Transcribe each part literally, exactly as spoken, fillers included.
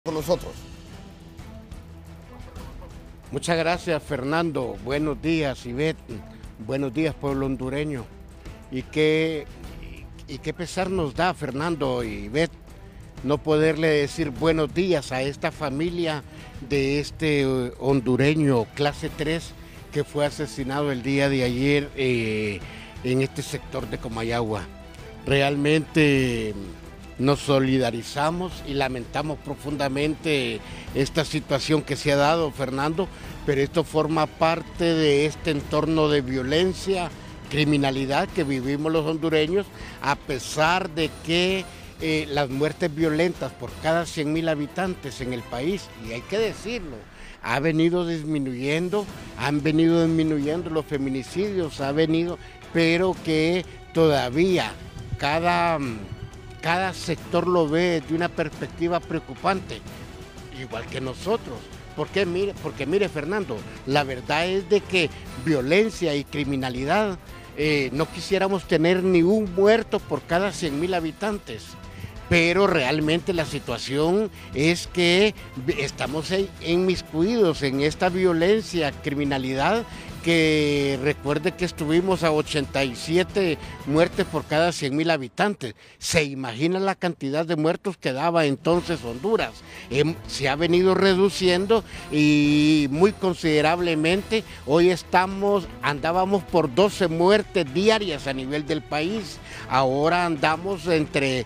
con nosotros. Muchas gracias, Fernando. Buenos días, Ivette. Buenos días, pueblo hondureño. Y qué, y qué pesar nos da, Fernando y Ivette, no poderle decir buenos días a esta familia de este hondureño clase tres que fue asesinado el día de ayer eh, en este sector de Comayagua. Realmente nos solidarizamos y lamentamos profundamente esta situación que se ha dado, Fernando, pero esto forma parte de este entorno de violencia, criminalidad que vivimos los hondureños, a pesar de que eh, las muertes violentas por cada cien mil habitantes en el país, y hay que decirlo, ha venido disminuyendo, han venido disminuyendo los feminicidios, ha venido, pero que todavía cada... Cada sector lo ve de una perspectiva preocupante, igual que nosotros. ¿Por qué? Mire, porque mire, Fernando, la verdad es de que violencia y criminalidad, eh, no quisiéramos tener ni un muerto por cada cien mil habitantes. Pero realmente la situación es que estamos inmiscuidos en esta violencia, criminalidad, que recuerde que estuvimos a ochenta y siete muertes por cada cien mil habitantes. ¿Se imagina la cantidad de muertos que daba entonces Honduras? Eh, se ha venido reduciendo y muy considerablemente. Hoy estamos, andábamos por doce muertes diarias a nivel del país. Ahora andamos entre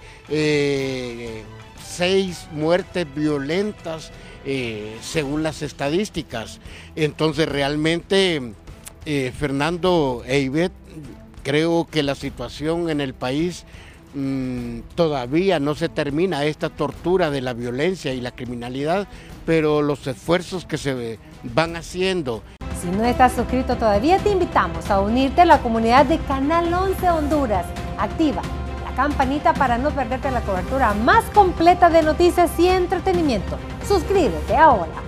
eh, seis muertes violentas eh, según las estadísticas. Entonces realmente... Eh, Fernando e Ivette, creo que la situación en el país mmm, todavía no se termina, esta tortura de la violencia y la criminalidad, pero los esfuerzos que se van haciendo. Si no estás suscrito todavía, te invitamos a unirte a la comunidad de Canal once Honduras. Activa la campanita para no perderte la cobertura más completa de noticias y entretenimiento. Suscríbete ahora.